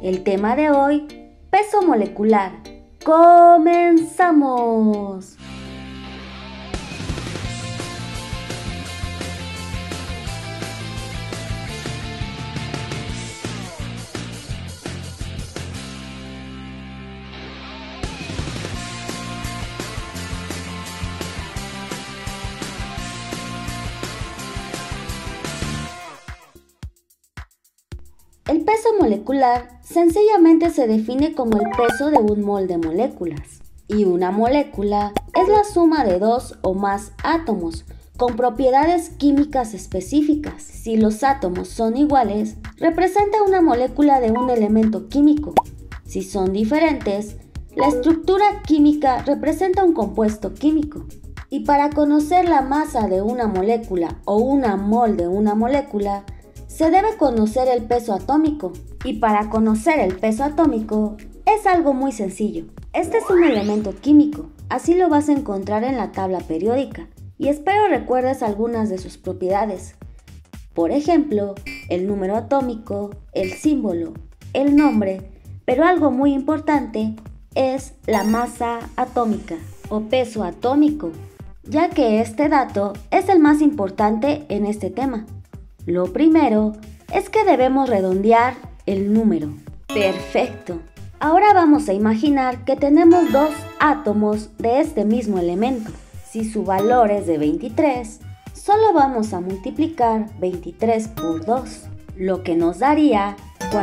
El tema de hoy, peso molecular. ¡Comenzamos! El peso molecular sencillamente se define como el peso de un mol de moléculas, y una molécula es la suma de dos o más átomos con propiedades químicas específicas. Si los átomos son iguales, representa una molécula de un elemento químico. Si son diferentes, la estructura química representa un compuesto químico. Y para conocer la masa de una molécula o una mol de una molécula, se debe conocer el peso atómico, y para conocer el peso atómico es algo muy sencillo. Este es un elemento químico, así lo vas a encontrar en la tabla periódica, y espero recuerdes algunas de sus propiedades. Por ejemplo, el número atómico, el símbolo, el nombre, pero algo muy importante es la masa atómica o peso atómico, ya que este dato es el más importante en este tema. Lo primero es que debemos redondear el número. ¡Perfecto! Ahora vamos a imaginar que tenemos dos átomos de este mismo elemento. Si su valor es de 23, solo vamos a multiplicar 23 por 2, lo que nos daría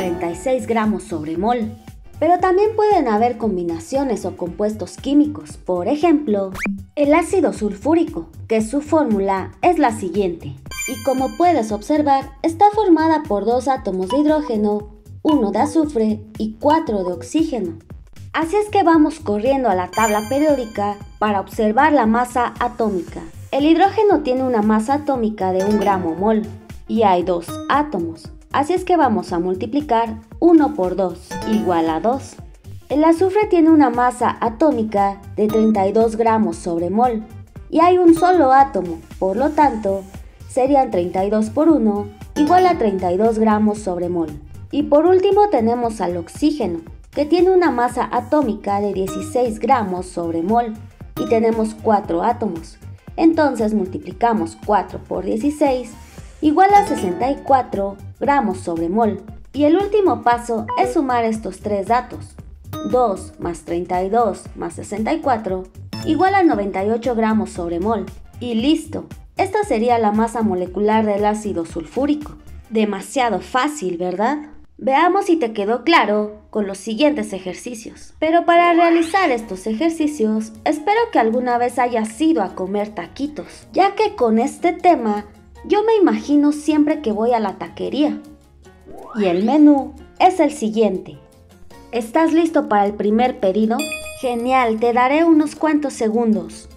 46 gramos sobre mol. Pero también pueden haber combinaciones o compuestos químicos, por ejemplo, el ácido sulfúrico, que su fórmula es la siguiente. Y como puedes observar, está formada por dos átomos de hidrógeno, uno de azufre y 4 de oxígeno. Así es que vamos corriendo a la tabla periódica para observar la masa atómica. El hidrógeno tiene una masa atómica de 1 gramo mol y hay dos átomos. Así es que vamos a multiplicar 1 por 2 igual a 2. El azufre tiene una masa atómica de 32 gramos sobre mol y hay un solo átomo, por lo tanto, serían 32 por 1 igual a 32 gramos sobre mol. Y por último tenemos al oxígeno, que tiene una masa atómica de 16 gramos sobre mol y tenemos 4 átomos. Entonces multiplicamos 4 por 16 igual a 64 gramos sobre mol. Y el último paso es sumar estos tres datos. 2 más 32 más 64 igual a 98 gramos sobre mol. Y listo. Esta sería la masa molecular del ácido sulfúrico. Demasiado fácil, ¿verdad? Veamos si te quedó claro con los siguientes ejercicios. Pero para realizar estos ejercicios, espero que alguna vez hayas ido a comer taquitos, ya que con este tema yo me imagino siempre que voy a la taquería. Y el menú es el siguiente. ¿Estás listo para el primer pedido? Genial, te daré unos cuantos segundos.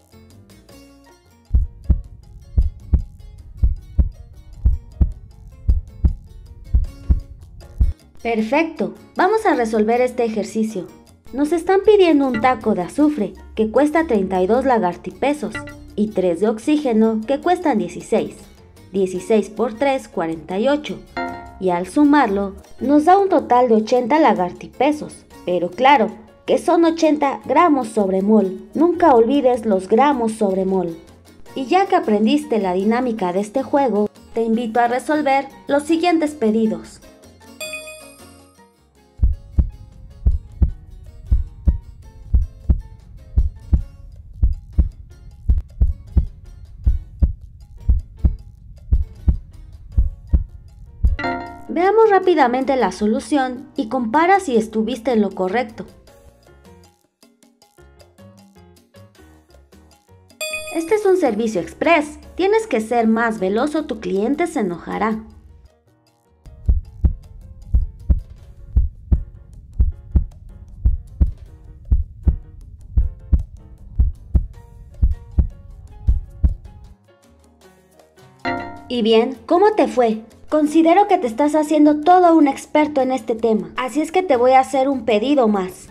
Perfecto, vamos a resolver este ejercicio. Nos están pidiendo un taco de azufre que cuesta 32 lagartipesos y 3 de oxígeno que cuestan 16. 16 por 3, 48. Y al sumarlo nos da un total de 80 lagartipesos. Pero claro, que son 80 gramos sobre mol. Nunca olvides los gramos sobre mol. Y ya que aprendiste la dinámica de este juego, te invito a resolver los siguientes pedidos. Veamos rápidamente la solución y compara si estuviste en lo correcto. Este es un servicio express. Tienes que ser más veloz o tu cliente se enojará. Y bien, ¿cómo te fue? Considero que te estás haciendo todo un experto en este tema, así es que te voy a hacer un pedido más.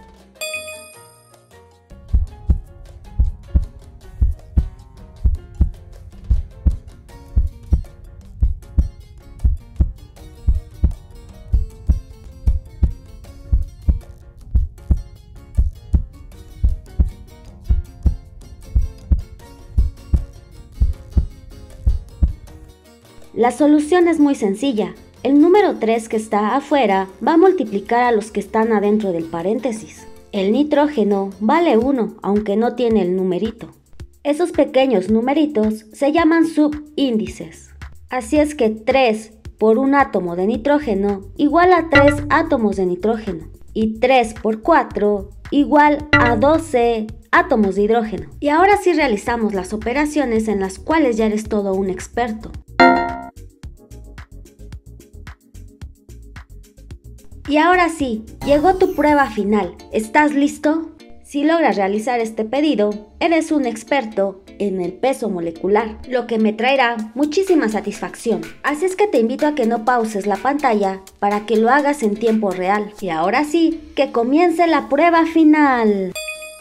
La solución es muy sencilla. El número 3 que está afuera va a multiplicar a los que están adentro del paréntesis. El nitrógeno vale 1, aunque no tiene el numerito. Esos pequeños numeritos se llaman subíndices. Así es que 3 por un átomo de nitrógeno igual a 3 átomos de nitrógeno. Y 3 por 4 igual a 12 átomos de hidrógeno. Y ahora sí realizamos las operaciones en las cuales ya eres todo un experto. Y ahora sí, llegó tu prueba final. ¿Estás listo? Si logras realizar este pedido, eres un experto en el peso molecular, lo que me traerá muchísima satisfacción. Así es que te invito a que no pauses la pantalla para que lo hagas en tiempo real. Y ahora sí, que comience la prueba final.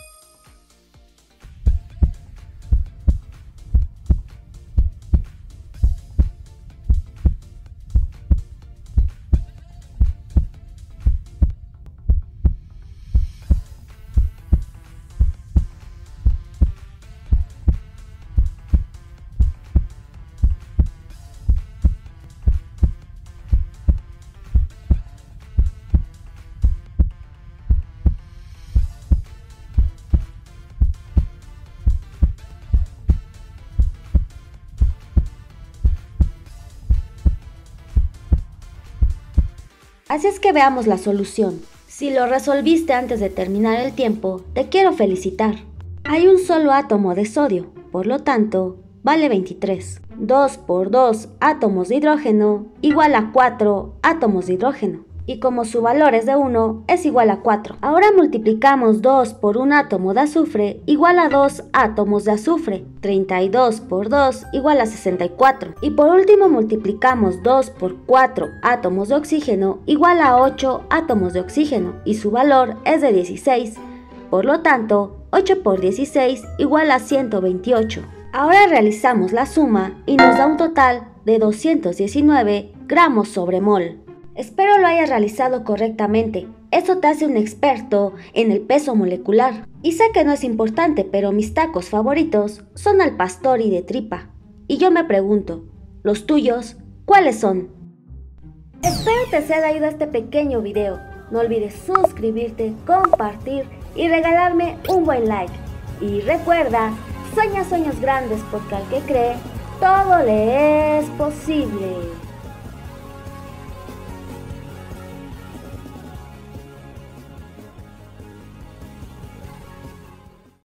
Así es que veamos la solución. Si lo resolviste antes de terminar el tiempo, te quiero felicitar. Hay un solo átomo de sodio, por lo tanto, vale 23. 2 por 2 átomos de hidrógeno igual a 4 átomos de hidrógeno. Y como su valor es de 1, es igual a 4. Ahora multiplicamos 2 por un átomo de azufre igual a 2 átomos de azufre. 32 por 2 igual a 64. Y por último multiplicamos 2 por 4 átomos de oxígeno igual a 8 átomos de oxígeno. Y su valor es de 16. Por lo tanto, 8 por 16 igual a 128. Ahora realizamos la suma y nos da un total de 219 gramos sobre mol. Espero lo hayas realizado correctamente. Eso te hace un experto en el peso molecular. Y sé que no es importante, pero mis tacos favoritos son al pastor y de tripa. Y yo me pregunto, ¿los tuyos cuáles son? Espero te sea de ayuda este pequeño video. No olvides suscribirte, compartir y regalarme un buen like. Y recuerda, sueña sueños grandes porque al que cree, todo le es posible.